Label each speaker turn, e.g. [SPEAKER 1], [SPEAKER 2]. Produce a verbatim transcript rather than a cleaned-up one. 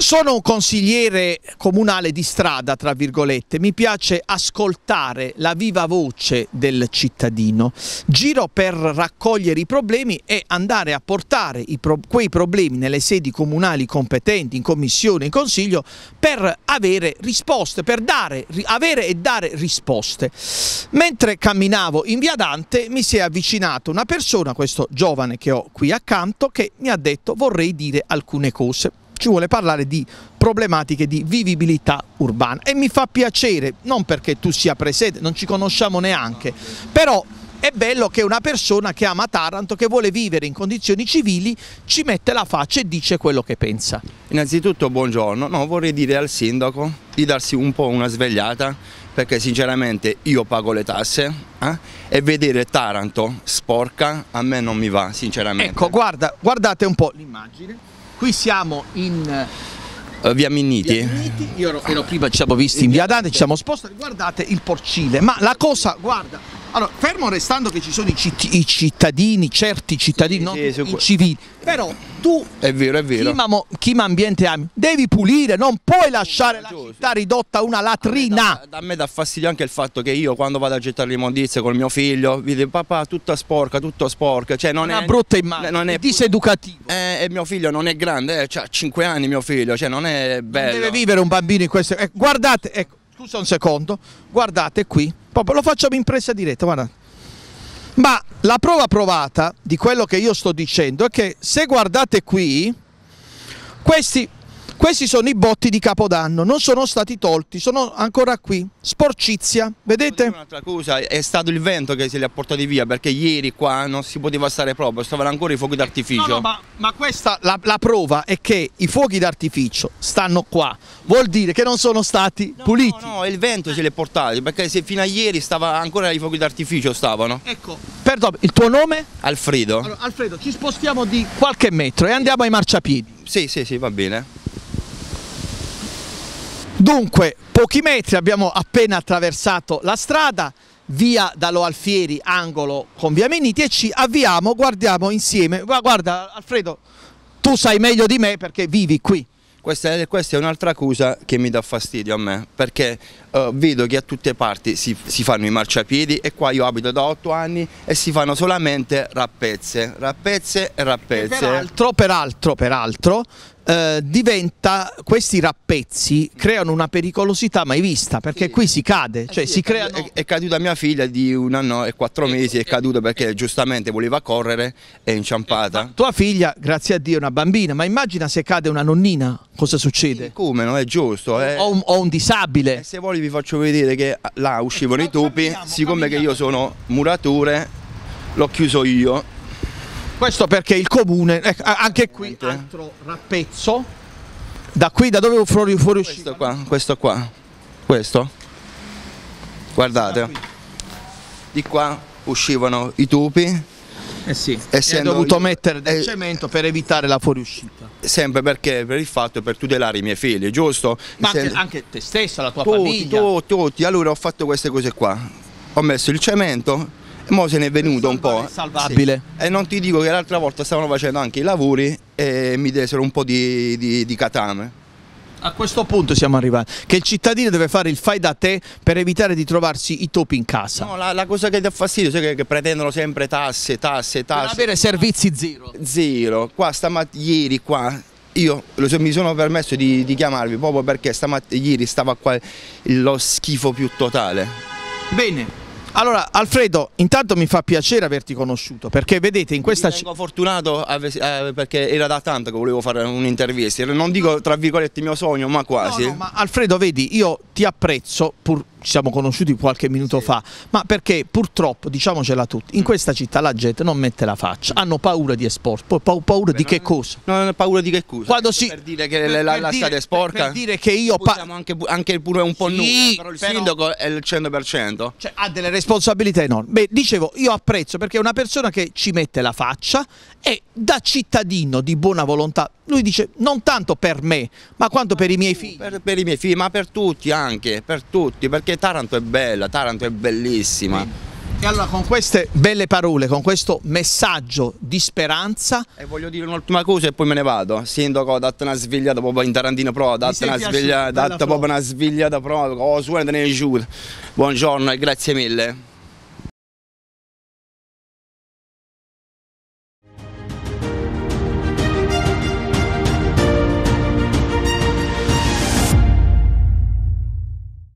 [SPEAKER 1] Sono un consigliere comunale di strada, tra virgolette, mi piace ascoltare la viva voce del cittadino, giro per raccogliere i problemi e andare a portare i pro quei problemi nelle sedi comunali competenti, in commissione, in consiglio, per avere risposte, per dare, avere e dare risposte. Mentre camminavo in via Dante mi si è avvicinato una persona, questo giovane che ho qui accanto, che mi ha detto: vorrei dire alcune cose. Ci vuole parlare di problematiche di vivibilità urbana e mi fa piacere, non perché tu sia presente, non ci conosciamo neanche, però è bello che una persona che ama Taranto, che vuole vivere in condizioni civili, ci mette la faccia e dice quello che pensa.
[SPEAKER 2] Innanzitutto buongiorno, no, vorrei dire al sindaco di darsi un po' una svegliata, perché sinceramente io pago le tasse eh, e vedere Taranto sporca a me non mi va, sinceramente.
[SPEAKER 1] Ecco, guarda, guardate un po' l'immagine. Qui siamo in
[SPEAKER 2] uh, via Minniti.
[SPEAKER 1] Via Minniti. Io ero, ero prima, ci siamo visti in via Dante, ci siamo spostati. Guardate il porcile, ma la cosa, guarda, allora, fermo restando che ci sono i, citt i cittadini, certi cittadini, sì, non sì, i civili, però tu,
[SPEAKER 2] è vero, è vero.
[SPEAKER 1] Chi ambiente ami, devi pulire, non puoi lasciare la città ridotta a una latrina.
[SPEAKER 2] A me dà fastidio anche il fatto che io quando vado a gettare l'immondizie con il mio figlio, vede papà tutta sporca, tutto sporca, cioè non
[SPEAKER 1] una
[SPEAKER 2] è
[SPEAKER 1] brutta immagine, non è diseducativo.
[SPEAKER 2] Eh, e mio figlio non è grande, eh, ha cinque anni mio figlio, cioè non è bello.
[SPEAKER 1] Non deve vivere un bambino in questo, eh, guardate, ecco, scusa un secondo, guardate qui, proprio lo facciamo in presa diretta, guardate. Ma la prova provata di quello che io sto dicendo è che se guardate qui, questi, questi sono i botti di Capodanno, non sono stati tolti, sono ancora qui, sporcizia, vedete?
[SPEAKER 2] Un'altra cosa, è stato il vento che se li ha portati via, perché ieri qua non si poteva stare proprio, stavano ancora i fuochi d'artificio.
[SPEAKER 1] No, no, ma, ma questa, la, la prova è che i fuochi d'artificio stanno qua, vuol dire che non sono stati
[SPEAKER 2] no,
[SPEAKER 1] puliti.
[SPEAKER 2] No, no, il vento se li ha portati, perché se fino a ieri stava ancora i fuochi d'artificio stavano.
[SPEAKER 1] Ecco, perdono, il tuo nome?
[SPEAKER 2] Alfredo.
[SPEAKER 1] Allora, Alfredo, ci spostiamo di qualche metro e andiamo ai marciapiedi.
[SPEAKER 2] Sì, sì, sì, va bene.
[SPEAKER 1] Dunque, pochi metri, abbiamo appena attraversato la strada, via Dallo Alfieri, angolo con via Minniti, e ci avviamo, guardiamo insieme. Guarda Alfredo, tu sai meglio di me perché vivi qui.
[SPEAKER 2] Questa è, questa è un'altra cosa che mi dà fastidio a me, perché uh, vedo che a tutte parti si, si fanno i marciapiedi e qua io abito da otto anni e si fanno solamente rappezze, rappezze e rappezze.
[SPEAKER 1] E peraltro, peraltro, peraltro eh, diventa, questi rappezzi creano una pericolosità mai vista, perché sì, qui si cade, cioè
[SPEAKER 2] sì,
[SPEAKER 1] si
[SPEAKER 2] è,
[SPEAKER 1] creano...
[SPEAKER 2] è, è caduta mia figlia di un anno e quattro ecco, mesi, è caduta perché giustamente voleva correre, è inciampata.
[SPEAKER 1] Ecco, tua figlia, grazie a Dio, è una bambina, ma immagina se cade una nonnina, cosa succede?
[SPEAKER 2] Sì, come, non è giusto. Eh.
[SPEAKER 1] O, un, o un disabile.
[SPEAKER 2] E se vuoi vi faccio vedere che là uscivano ecco, i topi, camminiamo, siccome camminiamo. Che io sono murature, l'ho chiuso io.
[SPEAKER 1] Questo perché il comune, ecco, anche qui, altro rappezzo, da qui da dove fuori, fuori
[SPEAKER 2] questo qua, questo qua, questo, guardate, di qua uscivano i topi.
[SPEAKER 1] Eh sì, e dovuto io, mettere del eh, cemento per evitare la fuoriuscita.
[SPEAKER 2] Sempre perché per il fatto per tutelare i miei figli, giusto?
[SPEAKER 1] Ma anche, anche te stessa, la tua
[SPEAKER 2] tutti,
[SPEAKER 1] famiglia.
[SPEAKER 2] Tutti, tutti, allora ho fatto queste cose qua. Ho messo il cemento e mo se ne è venuto un po'.
[SPEAKER 1] È salvabile.
[SPEAKER 2] Sì. E non ti dico che l'altra volta stavano facendo anche i lavori e mi desero un po' di, di, di catame.
[SPEAKER 1] A questo punto siamo arrivati, che il cittadino deve fare il fai da te per evitare di trovarsi i topi in casa.
[SPEAKER 2] No, la, la cosa che dà fastidio è che, che pretendono sempre tasse, tasse, tasse.
[SPEAKER 1] Per avere servizi zero.
[SPEAKER 2] Zero. Qua stamattina, ieri qua, io mi sono permesso di, di chiamarvi proprio perché stamattina, ieri stava qua lo schifo più totale.
[SPEAKER 1] Bene. Allora Alfredo, intanto mi fa piacere averti conosciuto, perché vedete in questa città...
[SPEAKER 2] Sono fortunato eh, perché era da tanto che volevo fare un'intervista, non dico tra virgolette il mio sogno, ma quasi.
[SPEAKER 1] No, no, ma Alfredo, vedi, io ti apprezzo, pur ci siamo conosciuti qualche minuto sì. fa, ma perché purtroppo, diciamocela tutti, in questa città la gente non mette la faccia, hanno paura di esporre, pa paura Beh, di che cosa?
[SPEAKER 2] Non hanno paura di che cosa?
[SPEAKER 1] Quando si...
[SPEAKER 2] Per dire che per, la, per la strada è sporca?
[SPEAKER 1] Per, per dire che io...
[SPEAKER 2] Siamo anche, anche pure un po'
[SPEAKER 1] sì,
[SPEAKER 2] nulla, però il
[SPEAKER 1] però...
[SPEAKER 2] sindaco è il cento per cento.
[SPEAKER 1] Cioè ha delle responsabilità enormi. Beh, dicevo, io apprezzo perché è una persona che ci mette la faccia e da cittadino di buona volontà, lui dice non tanto per me, ma quanto per i miei figli.
[SPEAKER 2] Per, per i miei figli, ma per tutti anche, per tutti, perché Taranto è bella, Taranto è bellissima.
[SPEAKER 1] Bene. E allora con queste belle parole, con questo messaggio di speranza...
[SPEAKER 2] E voglio dire un'ultima cosa e poi me ne vado. Sindaco, ha dato una svegliata proprio in Tarantino Pro, ha dato una svegliata, dato proprio una svegliata proprio, oh, su, ne giù. Buongiorno e grazie mille.